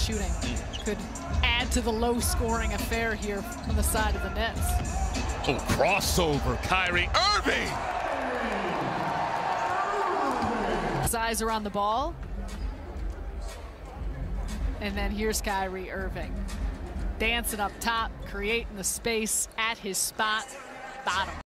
shooting could add to the low-scoring affair here on the side of the Nets. Oh, crossover, Kyrie Irving! His eyes are on the ball. And then here's Kyrie Irving. Dancing up top, creating the space at his spot, bottom.